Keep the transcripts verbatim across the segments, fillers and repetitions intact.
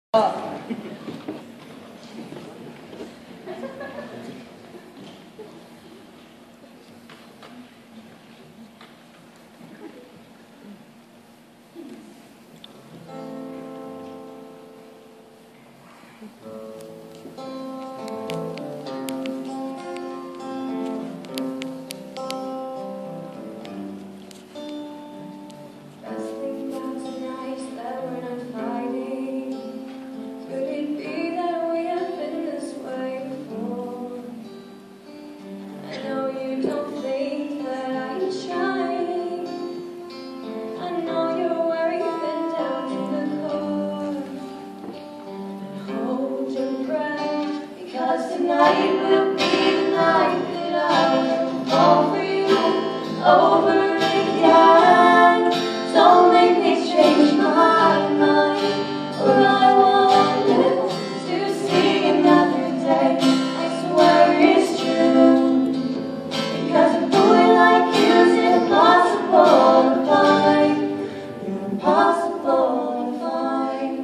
Tonight will be the night that I will fall for you over again. Don't make me change my mind, or I won't live to see another day. I swear it's true, because a boy like you's impossible to find. You're impossible to find.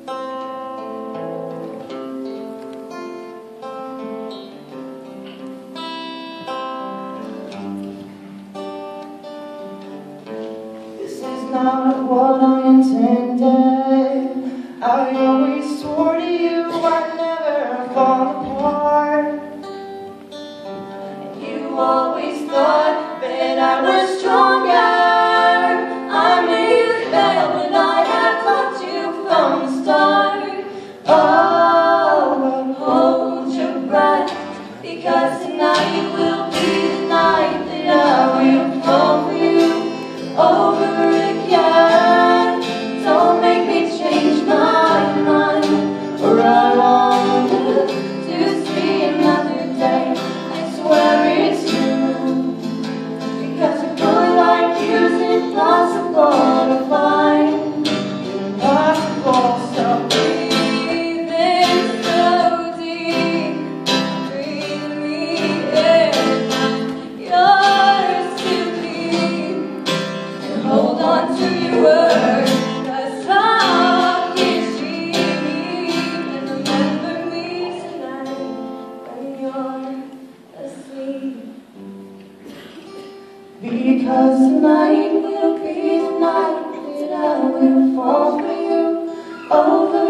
Not what I intended. I always swore to you I'd never fall apart. And you always thought that I was stronger. I made you fail, but I had loved you from the start. Oh, hold your breath, because tonight will be the night that I will fall for you over again. Don't make me change my mind, or I won't live to see another day. I swear it's true, because a boy like you's impossible to find. Impossible, so breathe in so deep, breathe me in, yours to keep. Hold on to your word, 'cause talk is cheap. And remember me tonight when you're asleep, because tonight will be the night that I will fall for you over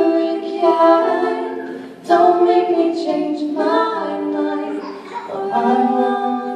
again. Don't make me change my mind, or I won't.